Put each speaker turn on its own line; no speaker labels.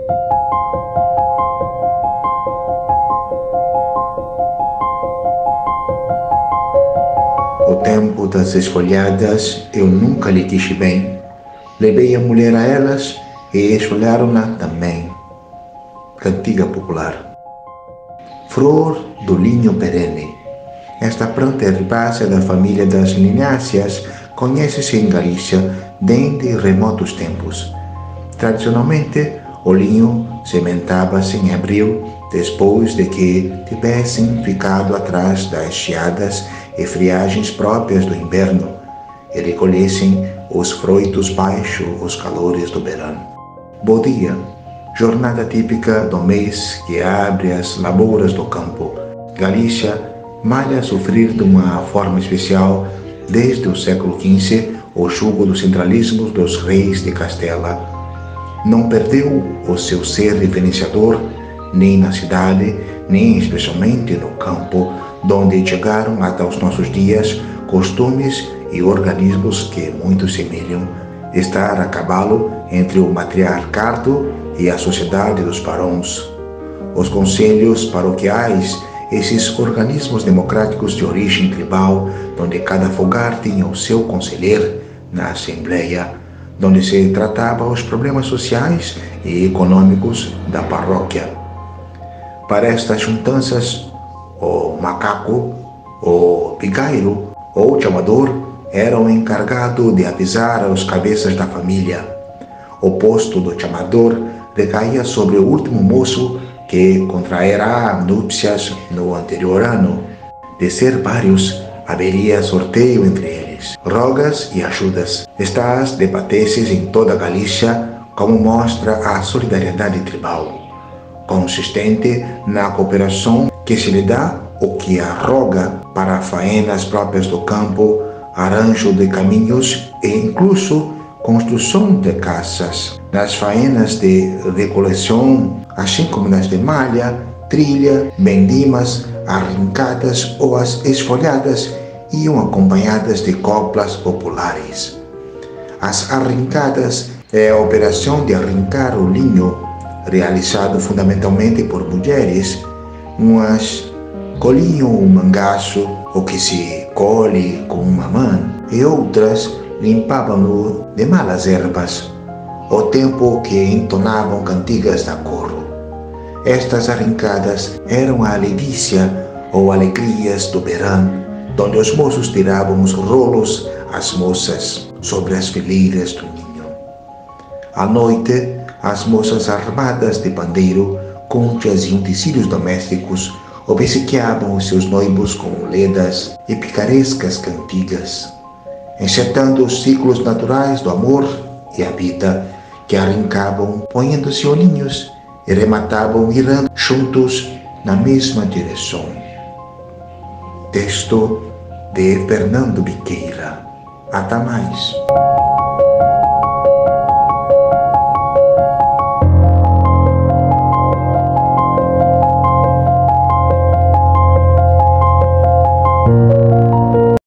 O tempo das esfolhadas eu nunca lhe quis bem. Levei a mulher a elas e esfolharam-na também. Cantiga popular. Flor do linho perene. Esta planta herbácea da família das lináceas conhece-se em Galícia desde remotos tempos. Tradicionalmente, o linho sementava-se em abril, depois de que tivessem ficado atrás das geadas e friagens próprias do inverno, e recolhessem os frutos baixo os calores do verão. Bom dia, jornada típica do mês que abre as lavouras do campo. Galícia malha sofrer de uma forma especial desde o século XV o jugo do centralismo dos reis de Castela. Não perdeu o seu ser diferenciador nem na cidade, nem especialmente no campo, donde chegaram até os nossos dias costumes e organismos que muito semelham estar a cavalo entre o matriarcado e a sociedade dos barões. Os conselhos paroquiais, esses organismos democráticos de origem tribal, onde cada fogar tinha o seu conselheiro na assembleia, onde se tratava os problemas sociais e econômicos da paróquia. Para estas juntanças, o macaco, o pigairo ou o chamador era o encarregado de avisar os cabeças da família. O posto do chamador recaía sobre o último moço que contrairá núpcias no anterior ano. De ser vários, haveria sorteio entre eles, rogas e ajudas. Estas debatesses em toda a Galícia, como mostra a solidariedade tribal, consistente na cooperação que se lhe dá o que a roga para faenas próprias do campo, arranjo de caminhos e incluso construção de casas. Nas faenas de recoleção, assim como nas de malha, trilha, vendimas, arrincadas ou as esfolhadas, iam acompanhadas de coplas populares. As arrincadas é a operação de arrancar o linho, realizado fundamentalmente por mulheres. Umas colhiam o mangaço, o que se colhe com uma mão, e outras limpavam-no de malas ervas, ao tempo que entonavam cantigas da corro. Estas arrancadas eram a alivícia ou alegrias do verão, onde os moços tiravam os rolos às moças sobre as fileiras do ninho. À noite, as moças armadas de pandeiro, conchas e utensílios domésticos obsequiavam os seus noivos com ledas e picarescas cantigas, enxertando os ciclos naturais do amor e a vida, que arrancavam ponhando-se olhinhos e rematavam mirando juntos na mesma direção. Texto de Fernando Biqueira. Até mais.